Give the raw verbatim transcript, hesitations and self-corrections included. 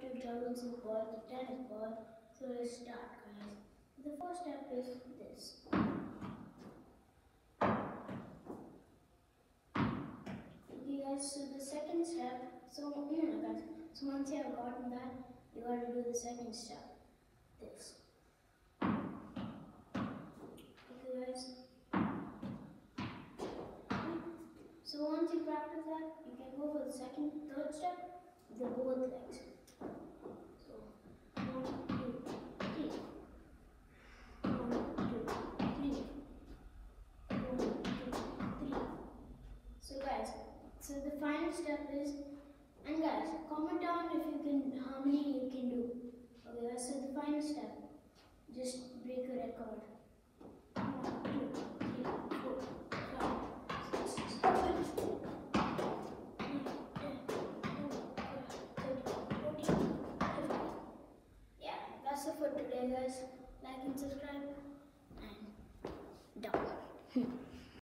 to juggle the ball, the tennis ball. So let's start, guys. The first step is this. Okay, guys. So the second step. So you know, guys. So once you have gotten that, you got to do the second step. This. Okay, guys. So once you practice that, you can go for the second, third step, the both legs. So one, two, three. One, two, three. One, two, three. So guys, so the final step is, and guys, comment down if you can, how many you can do. Okay guys, so the final step, just break a record. One, two, three, four, five, six, seven. That's it for today, guys. Like and subscribe and down.